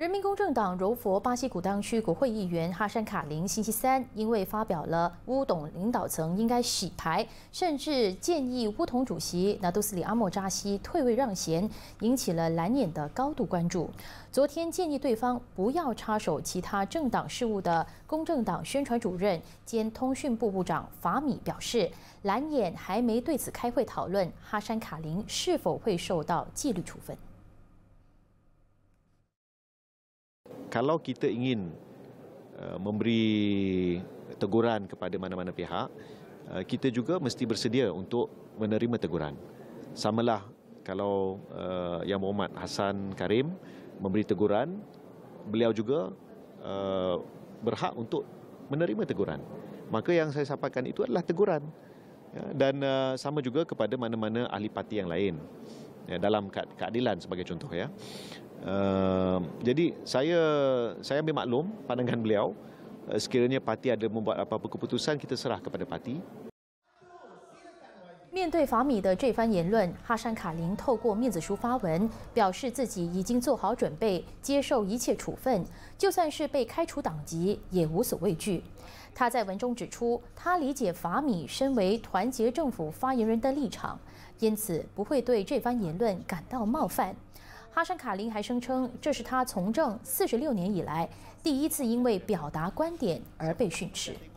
人民公正党柔佛巴西古当区国会议员哈山卡林星期三因为发表了乌董领导层应该洗牌，甚至建议乌统主席拿督斯里阿莫扎西退位让贤，引起了蓝眼的高度关注。昨天建议对方不要插手其他政党事务的公正党宣传主任兼通讯部部长法米表示，蓝眼还没对此开会讨论哈山卡林是否会受到纪律处分。 Kalau kita ingin memberi teguran kepada mana-mana pihak, kita juga mesti bersedia untuk menerima teguran. Samalah kalau Yang Berhormat Hassan Karim memberi teguran, beliau juga berhak untuk menerima teguran. Maka yang saya sampaikan itu adalah teguran. Dan sama juga kepada mana-mana ahli parti yang lain. Dalam keadilan sebagai contoh ya. Jadi saya ambil maklum pandangan beliau. Sekiranya parti ada membuat apa-apa keputusan, kita serah kepada parti. 面对法米的这番言论，哈山卡林透过面子书发文，表示自己已经做好准备，接受一切处分，就算是被开除党籍也无所畏惧。他在文中指出，他理解法米身为团结政府发言人的立场，因此不会对这番言论感到冒犯。哈山卡林还声称，这是他从政46年以来第一次因为表达观点而被训斥。